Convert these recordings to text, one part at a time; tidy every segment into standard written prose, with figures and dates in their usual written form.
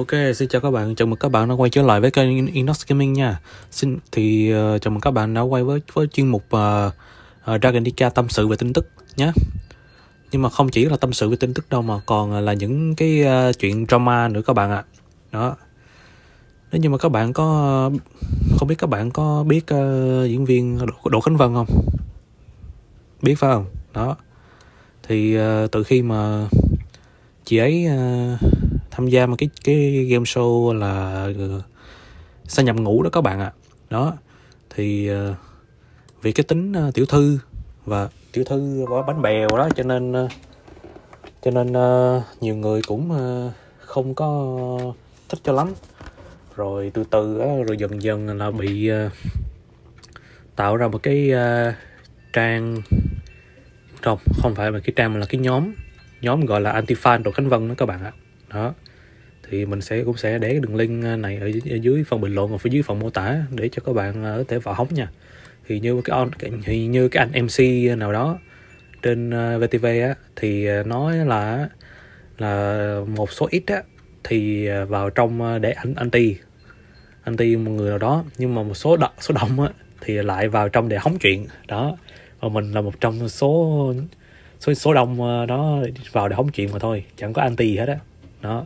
Ok, xin chào các bạn, chào mừng các bạn đã quay trở lại với kênh Inox Gaming nha. Chào mừng các bạn đã quay với chuyên mục Dragon DK tâm sự về tin tức nhé. Nhưng mà không chỉ là tâm sự về tin tức đâu mà còn là những cái chuyện drama nữa các bạn ạ. Đó. Nếu như mà các bạn không biết các bạn có biết diễn viên Đỗ Khánh Vân không? Biết phải không? Đó. Thì từ khi mà chị ấy tham gia một cái game show là Sa nhập ngũ đó các bạn ạ. Đó thì vì cái tính tiểu thư và bánh bèo đó cho nên nhiều người cũng không có thích cho lắm. Rồi từ từ rồi dần dần là bị tạo ra một cái trang không phải là cái trang mà là cái nhóm gọi là anti-fan Đỗ Khánh Vân đó các bạn ạ. Đó thì mình cũng sẽ để đường link này ở dưới phần bình luận và phía dưới phần mô tả để cho các bạn có thể vào hóng nha. Thì như cái anh MC nào đó trên VTV á thì nói là một số ít á thì vào trong để anti một người nào đó, nhưng mà một số đông á thì lại vào trong để hóng chuyện đó, và mình là một trong số đông đó vào để hóng chuyện mà thôi, chẳng có anti gì hết á. Đó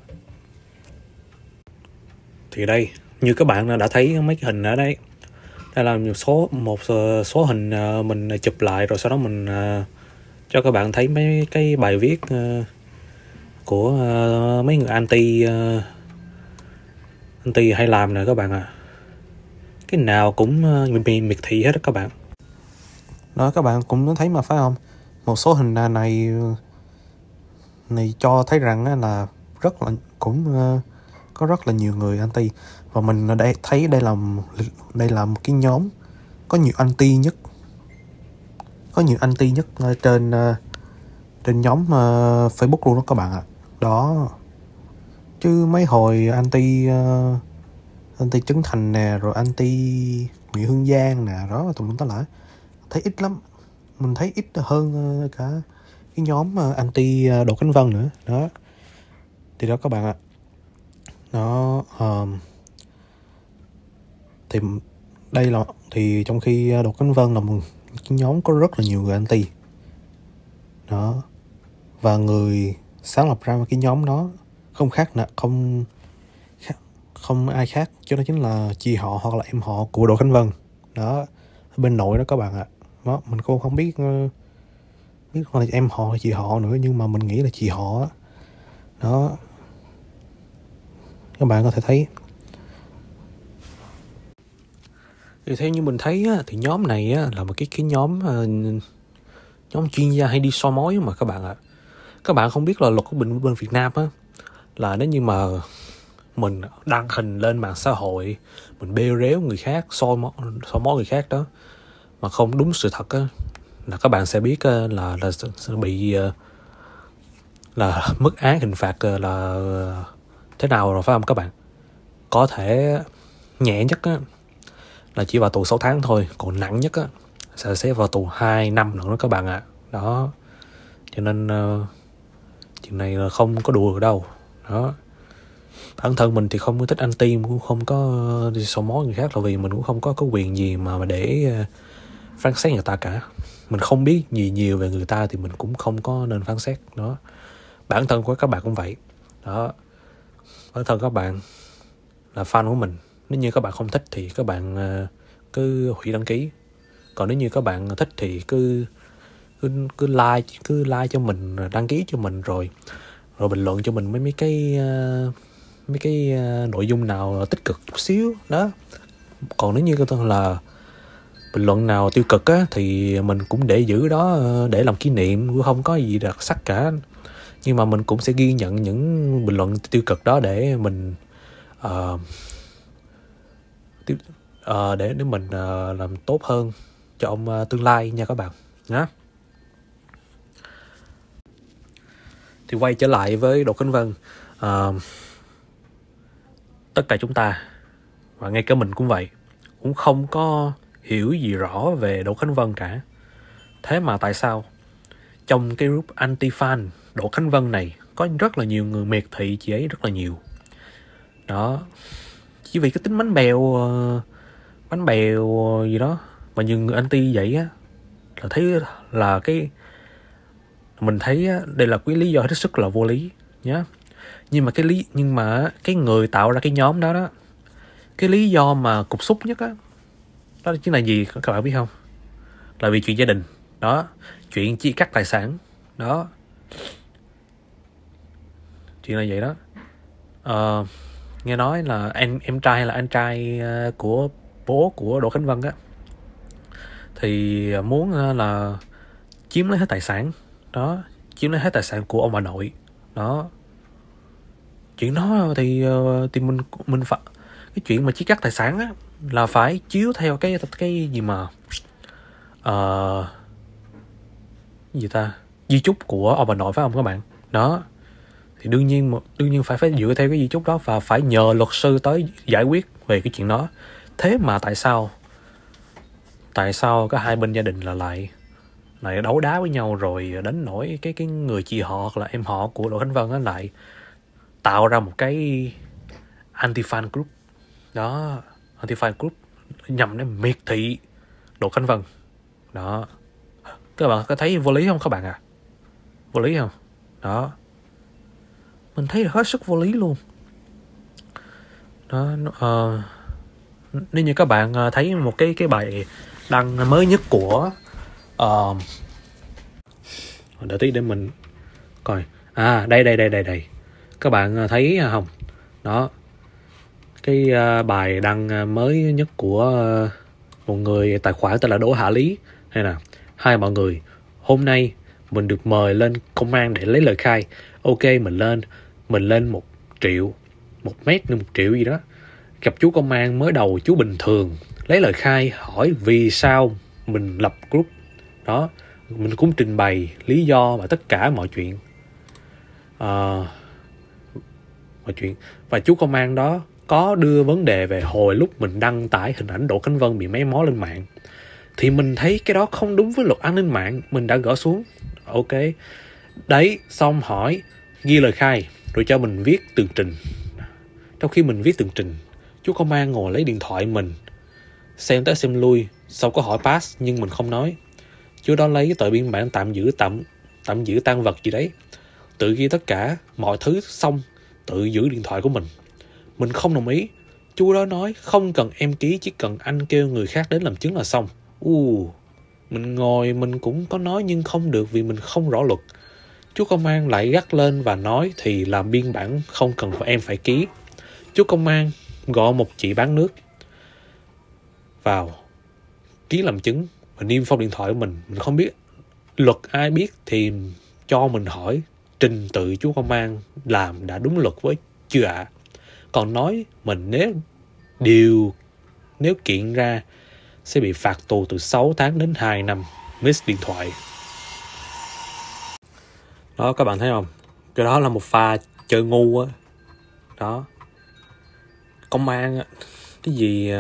thì đây, như các bạn đã thấy mấy cái hình ở đây, đây là một số hình mình chụp lại rồi sau đó mình cho các bạn thấy mấy cái bài viết của mấy người anti hay làm nè các bạn ạ. Cái nào cũng miệt thị hết đó các bạn. Đó, các bạn cũng thấy mà phải không? Một số hình này cho thấy rằng là có rất là nhiều người anti, và mình thấy đây là một cái nhóm có nhiều anti nhất trên nhóm Facebook luôn đó các bạn ạ. Đó chứ mấy hồi anti Trấn Thành nè, rồi anti Nguyễn Hương Giang nè, đó tụi mình lại thấy ít lắm. Mình thấy ít hơn cả cái nhóm anti Đỗ Khánh Vân nữa. Đó thì đó các bạn ạ. Đó thì trong khi Đỗ Khánh Vân là một cái nhóm có rất là nhiều người anti đó, và người sáng lập ra một cái nhóm đó không ai khác chứ đó chính là chị họ hoặc là em họ của Đỗ Khánh Vân đó, ở bên nội đó các bạn ạ. Đó mình cũng không biết là em họ hay chị họ nữa, nhưng mà mình nghĩ là chị họ đó. Các bạn có thể thấy thì theo như mình thấy á, thì nhóm này á, là một cái nhóm chuyên gia hay đi soi mói mà các bạn ạ. Các bạn không biết là luật của bên Việt Nam á, là nếu như mà mình đăng hình lên mạng xã hội, mình bêu rếu người khác, soi mói người khác đó mà không đúng sự thật á, là các bạn sẽ biết là sẽ bị là mức án hình phạt là thế nào rồi phải không các bạn? Có thể nhẹ nhất á là chỉ vào tù 6 tháng thôi, còn nặng nhất á sẽ vào tù 2 năm nữa đó các bạn ạ. Đó cho nên chuyện này là không có đùa đâu. Đó, bản thân mình thì không có thích anti, cũng không có đi soi mói người khác, là vì mình cũng không có quyền gì mà để phán xét người ta cả. Mình không biết gì nhiều về người ta thì mình cũng không có nên phán xét. Đó, bản thân của các bạn cũng vậy. Đó, bản thân các bạn là fan của mình, nếu như các bạn không thích thì các bạn cứ hủy đăng ký, còn nếu như các bạn thích thì cứ like cho mình, đăng ký cho mình, rồi bình luận cho mình mấy cái nội dung nào tích cực chút xíu đó. Còn nếu như là bình luận nào tiêu cực á thì mình cũng để giữ đó để làm kỷ niệm, cũng không có gì đặc sắc cả. Nhưng mà mình cũng sẽ ghi nhận những bình luận tiêu cực đó để mình để mình làm tốt hơn trong tương lai nha các bạn nhé. Thì quay trở lại với Đỗ Khánh Vân, tất cả chúng ta và ngay cả mình cũng vậy, cũng không có hiểu gì rõ về Đỗ Khánh Vân cả. Thế mà tại sao trong cái group anti-fan Đỗ Khánh Vân này có rất là nhiều người miệt thị chị ấy rất là nhiều. Đó, chỉ vì cái tính bánh bèo gì đó mà nhiều người anti vậy á, là thấy là mình thấy á, đây là cái lý do hết sức là vô lý nhá. Nhưng mà cái người tạo ra cái nhóm đó, cái lý do mà cục xúc nhất á, đó chính là gì các bạn biết không? Là vì chuyện gia đình đó, chuyện chia cắt tài sản đó, chuyện là vậy đó. Nghe nói là em trai là anh trai của bố của Đỗ Khánh Vân á, thì muốn là chiếm lấy hết tài sản đó, chiếm lấy hết tài sản của ông bà nội đó. Chuyện đó thì mình phải, cái chuyện mà chia cắt tài sản á là phải chiếu theo cái gì mà gì ta, di chúc của ông bà nội phải không các bạn? Đó thì đương nhiên phải dựa theo cái di chúc đó và phải nhờ luật sư tới giải quyết về cái chuyện đó. Thế mà tại sao có hai bên gia đình là lại đấu đá với nhau, rồi đến nỗi cái người chị họ hoặc là em họ của Đỗ Khánh Vân á lại tạo ra một cái anti-fan group đó, anti-fan group nhằm để miệt thị Đỗ Khánh Vân đó. Các bạn có thấy vô lý không các bạn à? Vô lý không? Đó, mình thấy là hết sức vô lý luôn đó. Nếu như các bạn thấy một cái bài đăng mới nhất của đợi tí để mình coi. Đây các bạn thấy không? Đó, cái bài đăng mới nhất của một người tài khoản tên là Đỗ Hạ Lý hay nè: hai mọi người, hôm nay mình được mời lên công an để lấy lời khai. Ok, mình lên 1 triệu, 1 mét nên 1 triệu gì đó. Gặp chú công an mới đầu chú bình thường, lấy lời khai hỏi vì sao mình lập group đó. Mình cũng trình bày lý do và tất cả mọi chuyện. Và chú công an đó có đưa vấn đề về hồi lúc mình đăng tải hình ảnh Đỗ Khánh Vân bị méo mó lên mạng, thì mình thấy cái đó không đúng với luật an ninh mạng, mình đã gỡ xuống. Ok, đấy, xong hỏi ghi lời khai rồi cho mình viết tường trình. Trong khi mình viết tường trình, chú công an ngồi lấy điện thoại mình xem tới xem lui, sau có hỏi pass nhưng mình không nói. Chú đó lấy tờ biên bản tạm giữ tang vật gì đấy, tự ghi tất cả mọi thứ xong, tự giữ điện thoại của mình. Mình không đồng ý. Chú đó nói không cần em ký, chỉ cần anh kêu người khác đến làm chứng là xong. Mình ngồi mình cũng có nói nhưng không được vì mình không rõ luật. Chú công an lại gắt lên và nói thì làm biên bản không cần em phải ký. Chú công an gọi một chị bán nước vào ký làm chứng và niêm phong điện thoại của mình. Mình không biết luật, ai biết thì cho mình hỏi trình tự chú công an làm đã đúng luật với chưa ạ? Còn nói mình nếu kiện ra sẽ bị phạt tù từ 6 tháng đến 2 năm miss điện thoại. Đó, các bạn thấy không? Cái đó là một pha chơi ngu á. Đó. Công an á, cái gì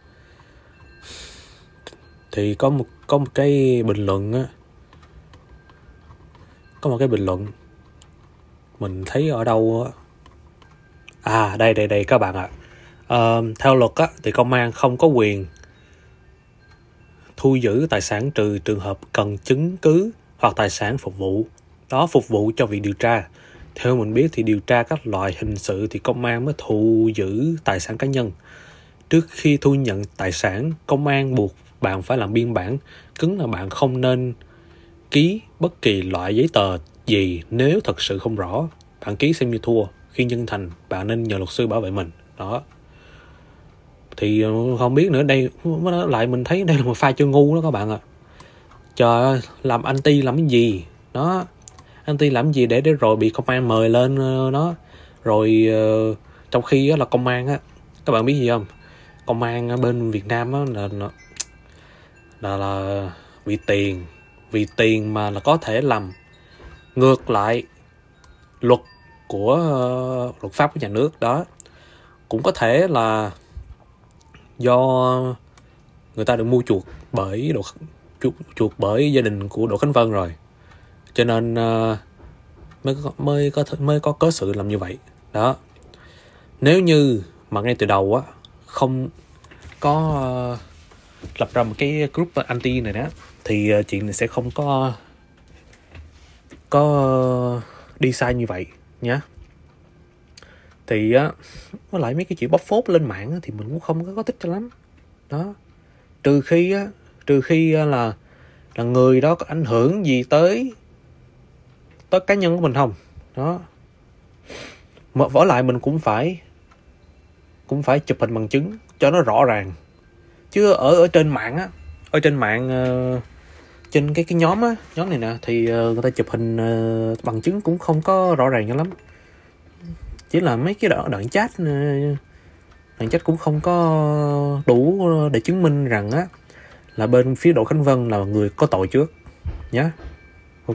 thì có một cái bình luận á. Có một cái bình luận mình thấy ở đâu á. Đây các bạn ạ. Theo luật á thì công an không có quyền thu giữ tài sản trừ trường hợp cần chứng cứ hoặc tài sản phục vụ cho việc điều tra. Theo mình biết thì điều tra các loại hình sự thì công an mới thu giữ tài sản cá nhân. Trước khi thu nhận tài sản, công an buộc bạn phải làm biên bản cứng là bạn không nên ký bất kỳ loại giấy tờ gì nếu thật sự không rõ. Bạn ký xem như thua. Khi nhân thành, bạn nên nhờ luật sư bảo vệ mình. Đó. Thì không biết nữa, đây lại mình thấy đây là một pha chơi ngu đó các bạn ạ. Trời ơi, làm anti làm cái gì? Đó. Anti làm gì để rồi bị công an mời lên nó. Rồi trong khi là công an á, các bạn biết gì không? Công an ở bên Việt Nam á là vì tiền mà là có thể làm ngược lại luật của luật pháp của nhà nước đó. Cũng có thể là do người ta được mua chuộc bởi gia đình của Đỗ Khánh Vân rồi, cho nên mới có cớ sự làm như vậy đó. Nếu như mà ngay từ đầu á không có lập ra một cái group anti này đó, thì chuyện này sẽ không có đi sai như vậy nhá. Thì á, với lại mấy cái chuyện bóc phốt lên mạng á, thì mình cũng không có thích cho lắm đó. Trừ khi là người đó có ảnh hưởng gì tới cá nhân của mình không đó. Mà vả lại mình cũng phải chụp hình bằng chứng cho nó rõ ràng, chứ ở trên mạng á, trên cái nhóm này nè, thì người ta chụp hình bằng chứng cũng không có rõ ràng cho lắm. Chỉ là mấy cái đoạn chat cũng không có đủ để chứng minh rằng á là bên phía Đỗ Khánh Vân là người có tội trước nhá. Ok.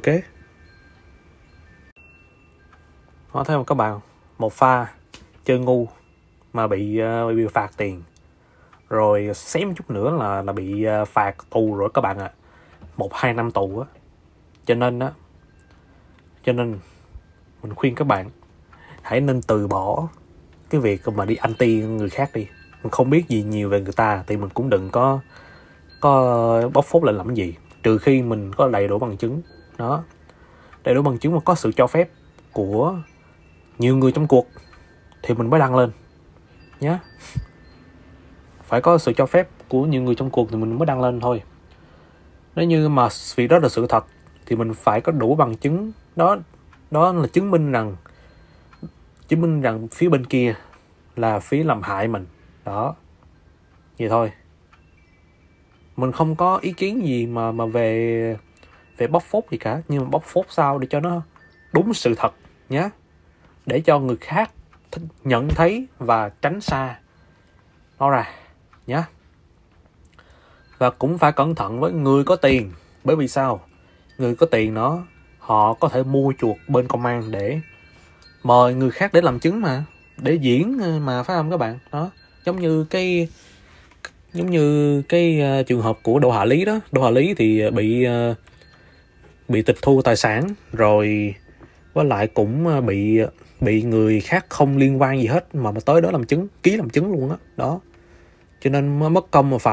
Có thấy không các bạn, một pha chơi ngu mà bị phạt tiền, rồi xém chút nữa là bị phạt tù rồi các bạn ạ. 1-2 năm tù á. Cho nên mình khuyên các bạn hãy nên từ bỏ cái việc mà đi anti người khác đi. Mình không biết gì nhiều về người ta thì mình cũng đừng có bóc phốt lên làm cái gì, trừ khi mình có đầy đủ bằng chứng đó. Đầy đủ bằng chứng mà có sự cho phép của nhiều người trong cuộc thì mình mới đăng lên nhé. Phải có sự cho phép của nhiều người trong cuộc thì mình mới đăng lên thôi. Nếu như mà việc đó là sự thật thì mình phải có đủ bằng chứng đó là chứng minh rằng phía bên kia là phía làm hại mình đó. Vậy thôi. Mình không có ý kiến gì mà về bóc phốt gì cả, nhưng mà bóc phốt sao để cho nó đúng sự thật nhé, để cho người khác nhận thấy và tránh xa nó ra nhé. Và cũng phải cẩn thận với người có tiền, bởi vì sao? Người có tiền họ có thể mua chuộc bên công an để mời người khác để làm chứng mà, để diễn mà, phải không các bạn? Đó, giống như cái trường hợp của Đỗ Hạ Lý đó. Đỗ Hạ Lý thì bị tịch thu tài sản rồi, với lại cũng bị người khác không liên quan gì hết mà tới đó làm chứng, ký làm chứng luôn đó. Đó. Cho nên mất công mà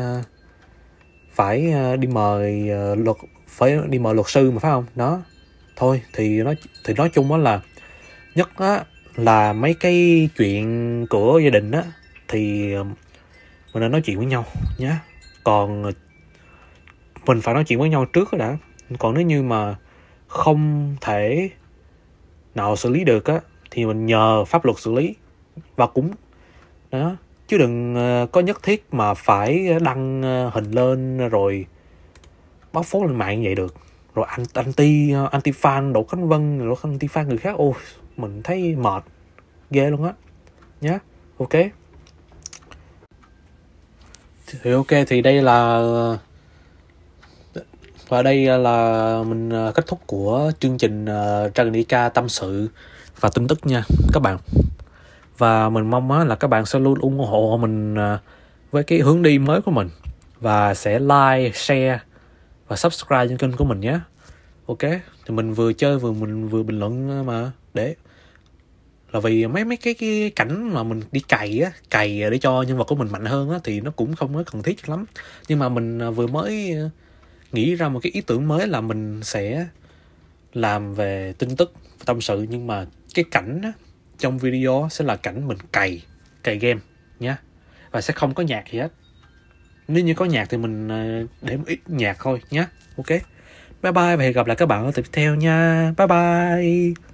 phải đi mời luật sư mà, phải không? Đó. Thôi thì nói chung đó là nhất á là mấy cái chuyện của gia đình á thì mình nên nói chuyện với nhau nhé. Còn mình phải nói chuyện với nhau trước đó đã. Còn nếu như mà không thể nào xử lý được á thì mình nhờ pháp luật xử lý. Và cũng đó, chứ đừng có nhất thiết mà phải đăng hình lên rồi báo phốt lên mạng vậy được. Rồi anti fan Đỗ Khánh Vân, rồi anti fan người khác, ôi mình thấy mệt ghê luôn á nhé. Ok. Thì ok, thì đây là mình kết thúc của chương trình Dragon DK tâm sự và tin tức nha các bạn. Và mình mong là các bạn sẽ luôn ủng hộ mình với cái hướng đi mới của mình, và sẽ like, share và subscribe trên kênh của mình nhé. Ok, thì mình vừa chơi mình vừa bình luận mà, để là vì mấy cái cảnh mà mình đi cày để cho nhân vật của mình mạnh hơn á, thì nó cũng không có cần thiết cho lắm. Nhưng mà mình vừa mới nghĩ ra một cái ý tưởng mới là mình sẽ làm về tin tức tâm sự, nhưng mà cái cảnh á, trong video sẽ là cảnh mình cày game nhé, và sẽ không có nhạc gì hết. Nếu như có nhạc thì mình để một ít nhạc thôi nhé. Ok, bye bye và hẹn gặp lại các bạn ở tập tiếp theo nha. Bye bye.